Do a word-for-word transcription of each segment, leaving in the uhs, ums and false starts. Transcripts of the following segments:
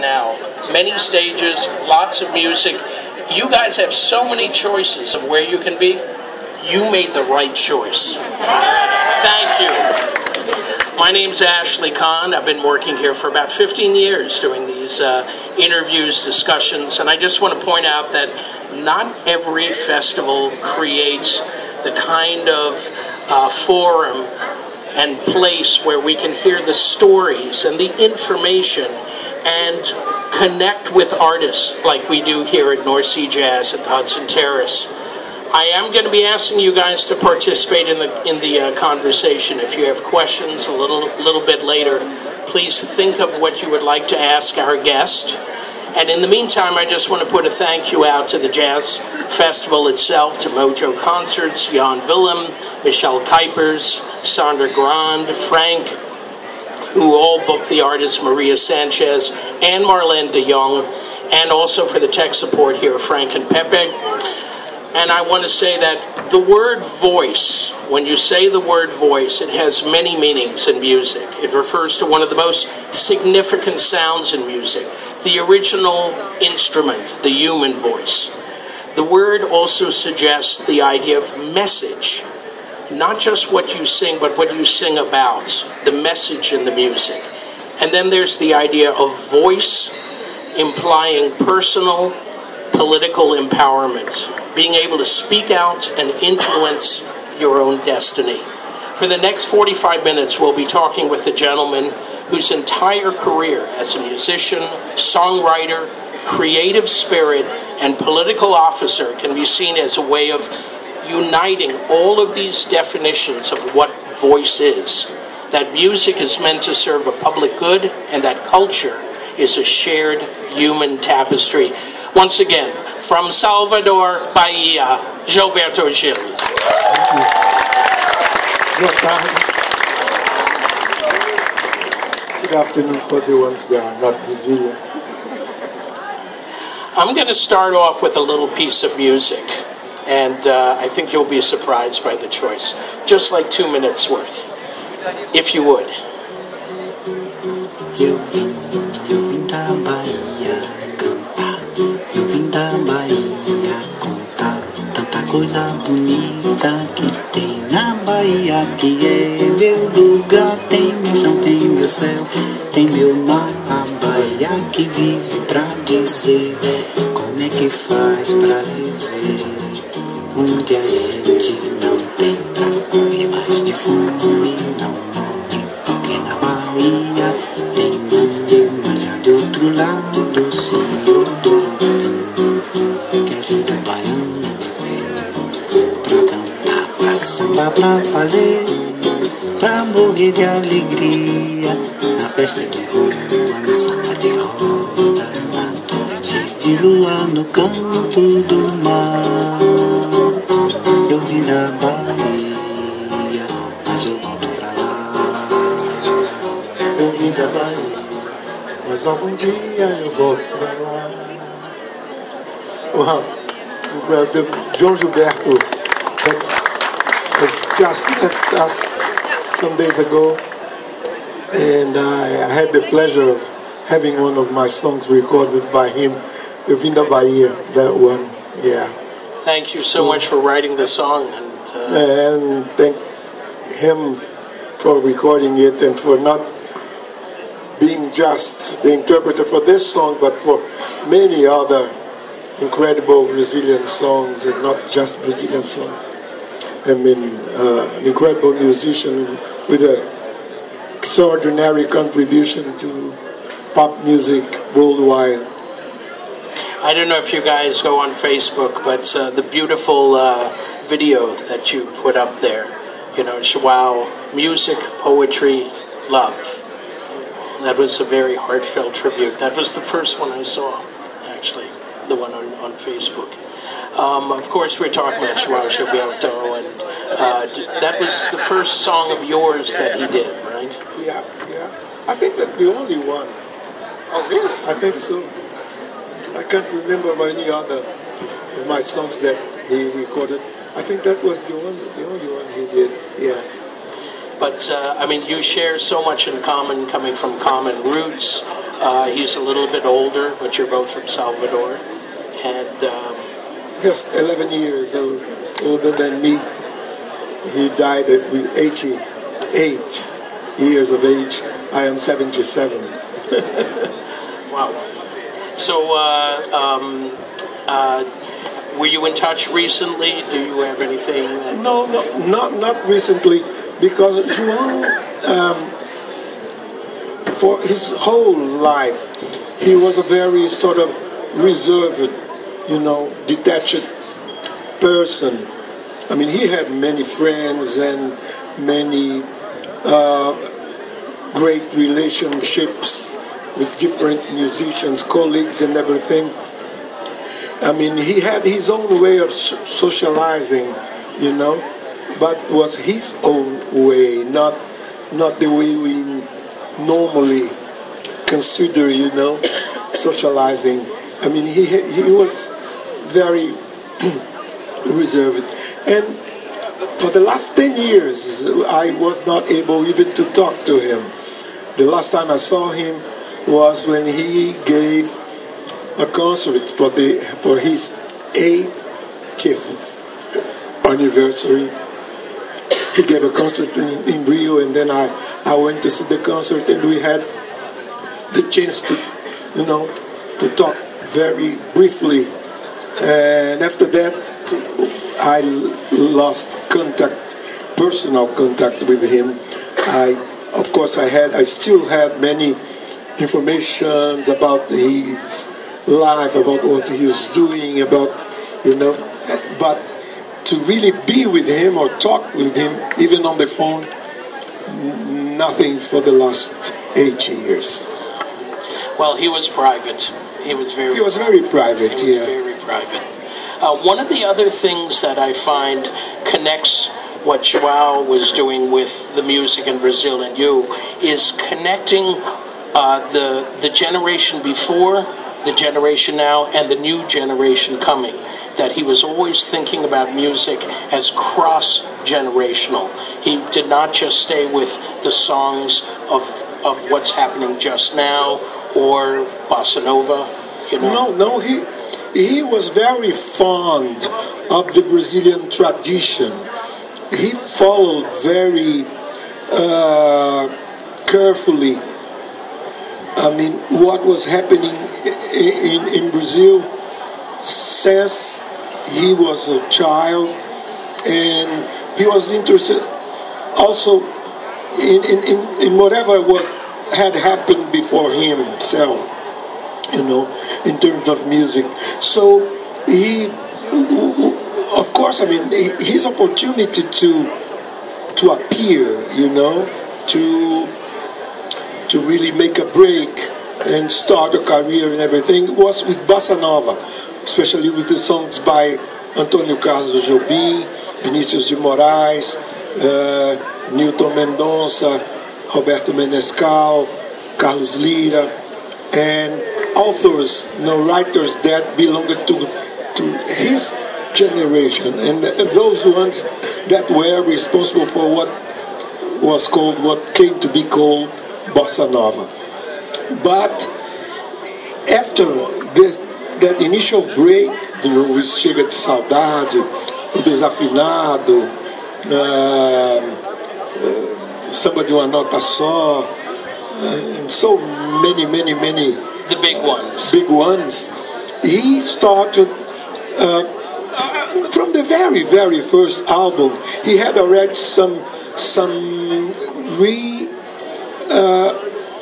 now. Many stages, lots of music. You guys have so many choices of where you can be. You made the right choice. Thank you. My name's Ashley Kahn. I've been working here for about fifteen years doing these uh, interviews, discussions, and I just want to point out that not every festival creates the kind of uh, forum and place where we can hear the stories and the information and connect with artists like we do here at North Sea Jazz at the Hudson Terrace. I am going to be asking you guys to participate in the in the uh, conversation. If you have questions a little little bit later, please think of what you would like to ask our guest. And in the meantime, I just want to put a thank you out to the Jazz Festival itself, to Mojo Concerts, Jan Willem, Michelle Kuipers, Sandra Grand, Frank, who all booked the artists Maria Sanchez and Marlene de Jong, and also for the tech support here, Frank and Pepe. And I want to say that the word voice, when you say the word voice, it has many meanings in music. It refers to one of the most significant sounds in music, the original instrument, the human voice. The word also suggests the idea of message, not just what you sing, but what you sing about, the message in the music. And then there's the idea of voice, implying personal, political empowerment, being able to speak out and influence your own destiny. For the next forty-five minutes, we'll be talking with a gentleman whose entire career as a musician, songwriter, creative spirit, and political officer can be seen as a way of uniting all of these definitions of what voice is. That music is meant to serve a public good, and that culture is a shared human tapestry. Once again, from Salvador, Bahia, Gilberto Gil. Thank you. Good Good afternoon for the ones that are not Brazilian. I'm going to start off with a little piece of music, and uh, I think you'll be surprised by the choice. Just like two minutes worth, if you would. Eu vim, eu vim da Bahia cantar, eu vim da Bahia contar tanta coisa bonita que tem na Bahia, que é meu lugar. Tem meu chão, tem meu céu, tem meu mar. A Bahia que vive pra dizer como é que faz pra viver, onde a gente não tem pra comer, mas de fome não morre, porque na Bahia tem mande, mas já do outro lado do Senhor do que ajuda o baiano a viver, pra cantar, pra sambar, pra valer, pra morrer de alegria, na festa de rua, no samba de roda, na noite de lua, no campo do mar. Eu vim da Bahia, mas eu volto pra lá. Eu vim da Bahia, mas algum dia eu volto pra lá. Wow, incredible. Joao Gilberto has just left us some days ago, and I, I had the pleasure of having one of my songs recorded by him. Eu vim da Bahia, that one, yeah. Thank you so, so much for writing the song. And, uh, and thank him for recording it and for not being just the interpreter for this song, but for many other incredible Brazilian songs, and not just Brazilian songs. I mean, uh, an incredible musician with an extraordinary contribution to pop music worldwide. I don't know if you guys go on Facebook, but uh, the beautiful uh, video that you put up there, you know, Joao, music, poetry, love. That was a very heartfelt tribute. That was the first one I saw, actually, the one on, on Facebook. Um, of course, we're talking about Joao Gilberto, and uh, that was the first song of yours that he did, right? Yeah, yeah. I think that's the only one. Oh, really? I think so. I can't remember any other of my songs that he recorded. I think that was the one, the only one he did. Yeah. But uh, I mean, you share so much in common, coming from common roots. Uh, he's a little bit older, but you're both from Salvador. And um, just eleven years old, older than me. He died at with eighty-eight years of age. I am seventy-seven. Wow. So, uh, um, uh, were you in touch recently? Do you have anything? That... No, no, not not recently, because Joao, um, for his whole life, he was a very sort of reserved, you know, detached person. I mean, he had many friends and many uh, great relationships with different musicians, colleagues and everything. I mean, he had his own way of socializing, you know, but was his own way, not not the way we normally consider, you know, socializing. I mean, he he was very reserved. And for the last ten years, I was not able even to talk to him. The last time I saw him was when he gave a concert for the for his eightieth anniversary. He gave a concert in, in Rio, and then I, I went to see the concert, and we had the chance to, you know, to talk very briefly. And after that, I lost contact, personal contact with him. I, of course, I had, I still had many informations about his life, about what he was doing, about, you know, but to really be with him or talk with him, even on the phone, nothing for the last eight years. Well, he was private. He was very. He was very private. He was yeah. very private. Uh, one of the other things that I find connects what Joao was doing with the music in Brazil and you is connecting uh, the the generation before, the generation now, and the new generation coming. That he was always thinking about music as cross-generational. He did not just stay with the songs of of what's happening just now or Bossa Nova. You know? No, no, he he was very fond of the Brazilian tradition. He followed very uh, carefully, I mean, what was happening in, in, in Brazil since he was a child, and he was interested also in, in, in, in whatever what had happened before himself, you know, in terms of music. So he, of course, I mean, his opportunity to to appear, you know, to to really make a break and start a career and everything was with Bossa Nova, especially with the songs by Antônio Carlos Jobim, Vinícius de Moraes, uh, Newton Mendonça, Roberto Menescal, Carlos Lira, and authors, you know, writers that belonged to to his generation, and, and those ones that were responsible for what was called, what came to be called Bossa Nova. But after this, that initial break, you know, with Chega de Saudade, O Desafinado, uh, uh, Samba de uma Nota Só, uh, and so many, many, many. The big ones. Big ones. He started, uh, uh, from the very, very first album, he had already some, some re, uh,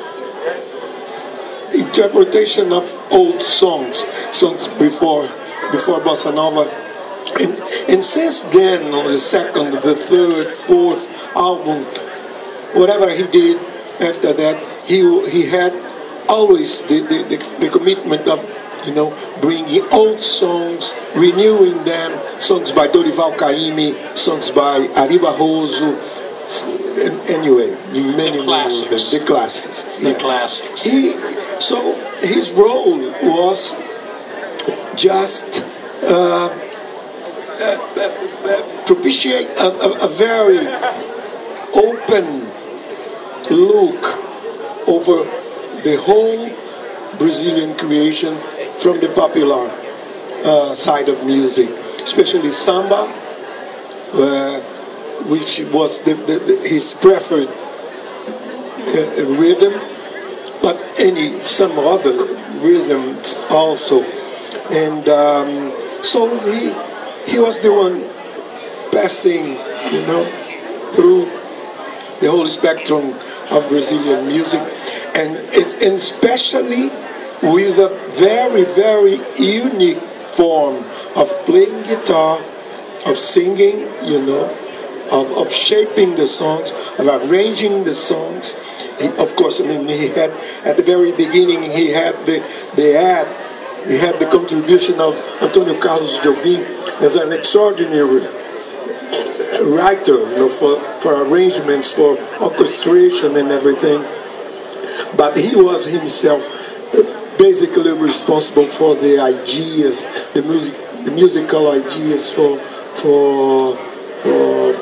interpretation of old songs, songs before, before Bossa Nova. And, and since then, on the second, the third, fourth album, whatever he did after that, he he had always the, the, the, the commitment of, you know, bringing old songs, renewing them, songs by Dorival Caymmi, songs by Ari Barroso, and anyway, many, the classics. many the classics. The yeah. classics. He, so his role was just uh, uh, uh, propitiate a, a, a very open look over the whole Brazilian creation from the popular uh, side of music, especially samba, uh, which was the, the, the, his preferred uh, rhythm, but any some other rhythms also. And um, so he he was the one passing, you know, through the whole spectrum of Brazilian music, and, it, and especially with a very, very unique form of playing guitar, of singing, you know, of, of shaping the songs, of arranging the songs. He, of course, I mean, he had, at the very beginning, he had the, the ad, he had the contribution of Antonio Carlos Jobim as an extraordinary writer, you know, for, for arrangements, for orchestration and everything. But he was himself basically responsible for the ideas, the music, the musical ideas for for for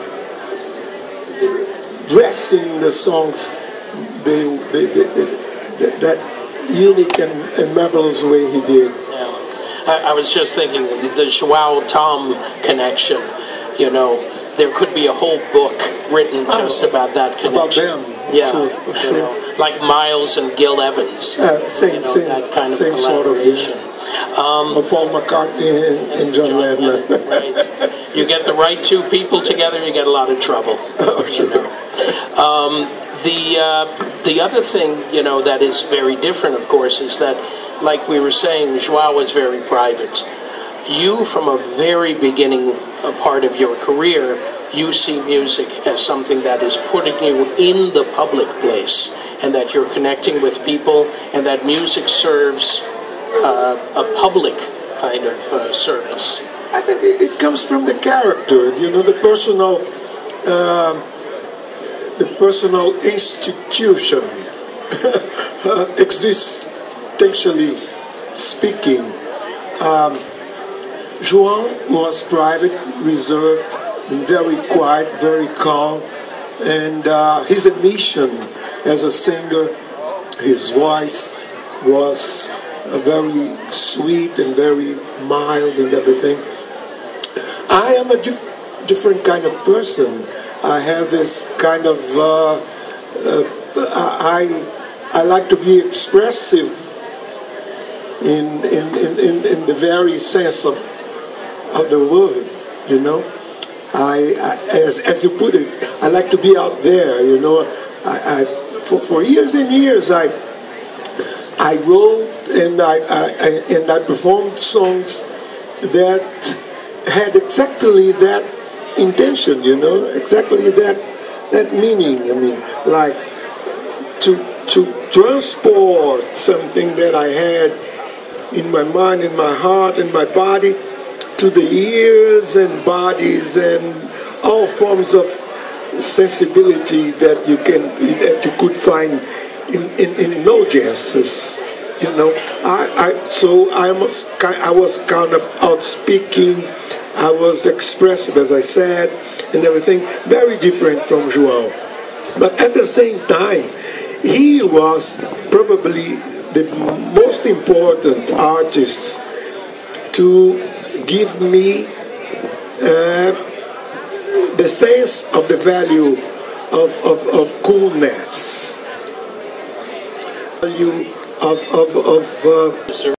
dressing the songs, the, the, the, the, that unique and, and marvelous way he did. Yeah. I, I was just thinking the Joao Tom connection. You know, there could be a whole book written just oh, about that connection. About them. Yeah, sure, sure. You know, like Miles and Gil Evans. Uh, same, you know, same, that kind of same sort of. Yeah. Um, or Paul McCartney and, and John, John Lennon. Lennon. Right. You get the right two people together, you get a lot of trouble. Oh, sure. You know? um, the uh, the other thing, you know, that is very different, of course, is that, like we were saying, Joao was very private. You, from a very beginning a part of your career, you see music as something that is putting you in the public place, and that you're connecting with people, and that music serves uh, a public kind of uh, service. I think it comes from the character, you know, the personal, uh, the personal institution uh, existentially speaking. Um, Joao was private, reserved, and very quiet, very calm, and uh, his emission as a singer, his voice was uh, very sweet and very mild and everything. I am a dif different kind of person. I have this kind of, uh, uh, I, I like to be expressive in, in, in, in the very sense of of the word, you know. I, I as, as you put it, I like to be out there, you know. I, I for, for years and years I I wrote and I, I and I performed songs that had exactly that intention, you know, exactly that that meaning. I mean, like to to transport something that I had in my mind, in my heart, in my body, to the ears and bodies and all forms of sensibility that you can that you could find in in, in audiences. You know, I, I so I was I was kind of outspeaking. I was expressive, as I said, and everything. Very different from Joao, but at the same time, he was probably the most important artist to give me uh, the sense of the value of, of, of coolness, value of, of, of uh,